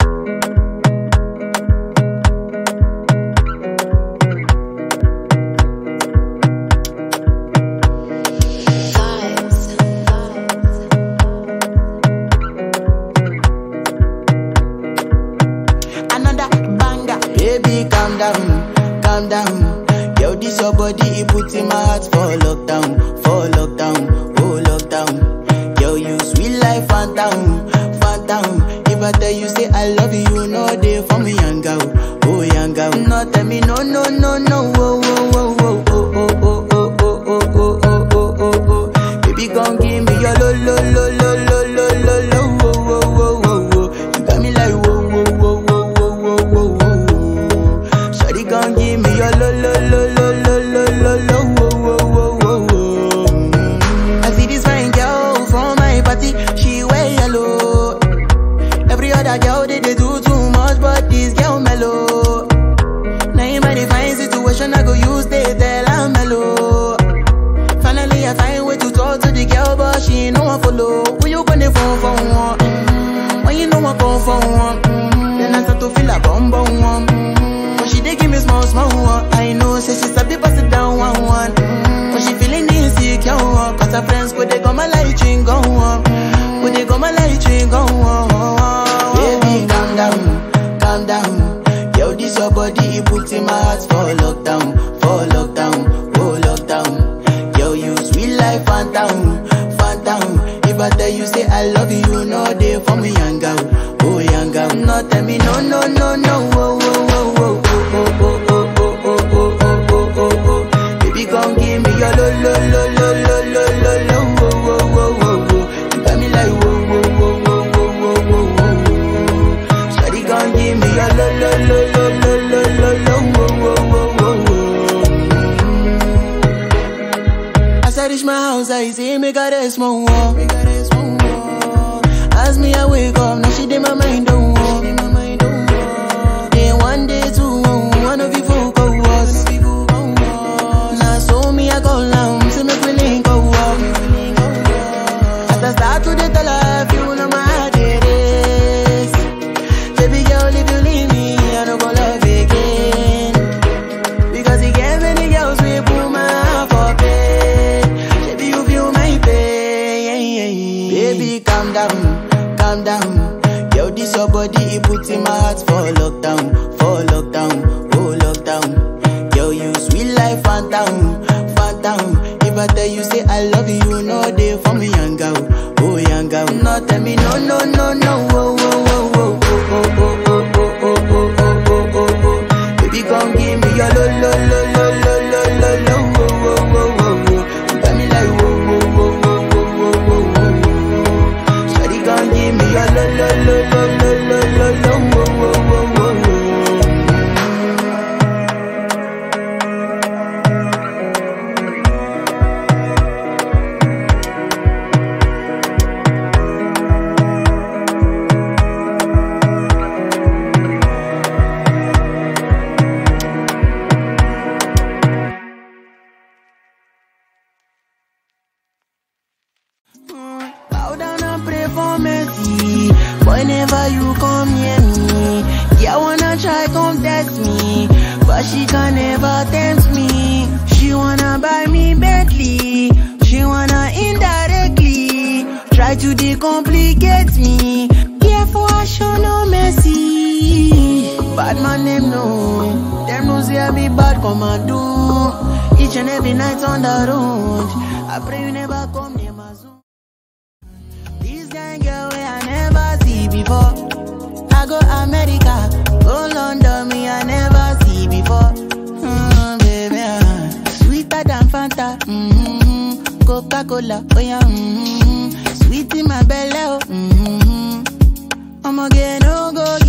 Calm down. Yo, this your body, it puts in my heart for lockdown, oh lockdown. Yo, you sweet life, Fanta, Fanta. If I tell you say I love you, no day for me, yanga, oh yanga. No tell me no, no, no, no, oh, oh, oh, oh, oh, oh, oh, oh, oh, oh, oh, oh, oh, oh. Baby, gon' give me your lo, lo, lo, lo, lo, lo, lo, lo, oh, oh, oh, oh, oh. You got me like whoa, whoa, whoa, whoa, whoa, whoa, whoa, whoa. Shawty gon' give me your lo, lo, lo, lo, lo, lo, lo, lo, oh, oh, oh, oh, oh. I see this fine girl from my party, she wear yellow. Every other girl they do too much, but this girl mellow. Naim I define situation, I go use they tell I'm mellow. Finally I find way to talk to the girl, but she ain't no one follow. Who you gonna phone for one? When you know I phone for one, then I start to feel a bum bum one. But she dey give me small small one. I know say she sabi pass it down one one. But she feeling insecure, cause her friends go they go my light ring go on. Go they go my light ring go on. Baby calm down, calm down. Yo, this your body, it puts in my heart for lockdown, oh lockdown. Yo, you sweet life, Fanta, Fanta. If I tell you say I love you, no day for me, yanga, oh yanga. No tell me no, no, no, no, oh, oh, oh, oh, oh, oh, oh, oh, oh, oh, oh, oh, oh, oh. Baby, gon' give me your lo, lo, lo, lo, lo, lo, lo, lo, oh, oh, oh, oh, oh. You got me like whoa, whoa, whoa, whoa, whoa, whoa, whoa, whoa. Shawty gon' give me your lo, lo, lo, lo, lo, lo, lo, lo, oh, oh, oh, oh, oh. As I reach my house, I see me got a small wall. As me I wake up, now she did my mind don't walk. Then one day two, one of you folk go was. Now so me I go down, see me feeling go up. As I start to the tell her, you know my heart it is. Baby girl, if you leave me, I don't go love again. Because you get many girls, we put my heart for pain. Baby, you feel my pain. Baby, calm down, calm down. Yo, this your body, it puts in my heart for lockdown, oh lockdown. Yo, you sweet life, Fanta, Fanta. If I tell you say I love you, no day for me, yanga, oh yanga. No tell me no, no, no, no, oh, oh, oh, oh, oh, oh, oh, oh, oh, oh, oh, oh, oh, oh. Baby, gon' give me your lo, lo, lo, lo, lo, lo, lo, lo, oh, oh, oh, oh, oh. You got me like whoa, whoa, whoa, whoa, whoa, whoa, whoa, whoa. Shawty gon' give me your lo, lo, lo, lo, lo, lo, lo, lo, oh, oh, oh, oh, oh. Bow down and pray for mercy whenever you come near me. Yeah, wanna try come test me, but she can never tempt me. She wanna buy me Bentley, she wanna indirectly try to decomplicate me. Yeah, for I show no mercy. Bad man them know say I be bad commando. Each and every night on the road, I pray you never come near my zone. This kind girl way I never see before. I go America, go London, me I never see before. Baby, sweeter than Fanta, Coca-Cola, oh yeah, sweet in my belly, oh, I'ma get no go.